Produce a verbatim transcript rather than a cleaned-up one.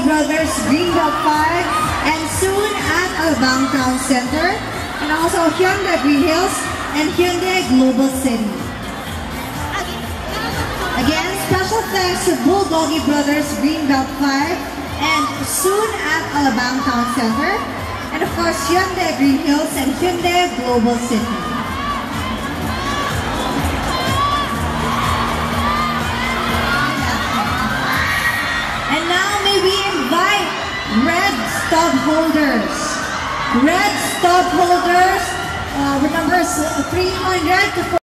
Brothers Greenbelt five, and soon at Alabang Town Center, and also Hyundai Green Hills and Hyundai Global City. Again, special thanks to Bulldoggy Brothers Greenbelt five, and soon at Alabang Town Center, and of course Hyundai Green Hills and Hyundai Global City. And now may we invite red stub holders. Red stub holders uh, with numbers three hundred to